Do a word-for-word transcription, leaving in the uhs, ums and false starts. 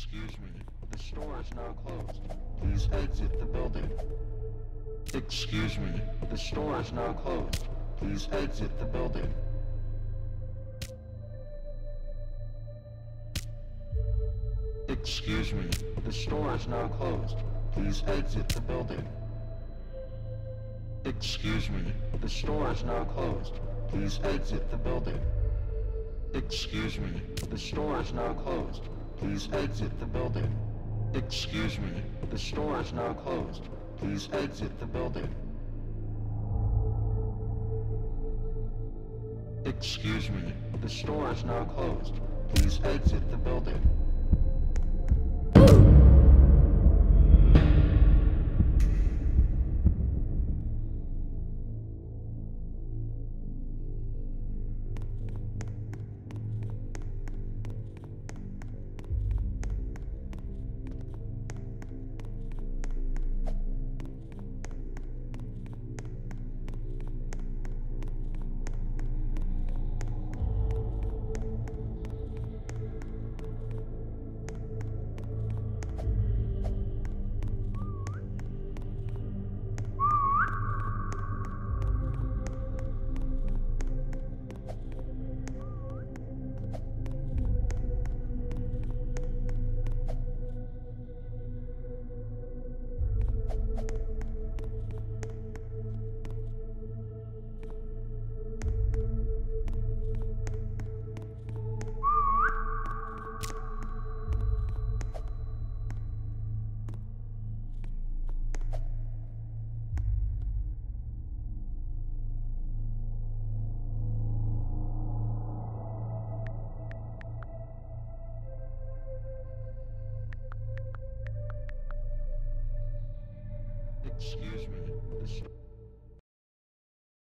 Excuse me, the store is now closed. Please exit the building. Excuse me, the store is now closed. Please exit the building. Excuse me, the store is now closed. Please exit the building. Excuse me, the store is now closed. Please exit the building. Excuse me, the store is now closed. Please exit the building. Excuse me, the store is now closed. Please exit the building. Excuse me, the store is now closed. Please exit the building. Excuse me, the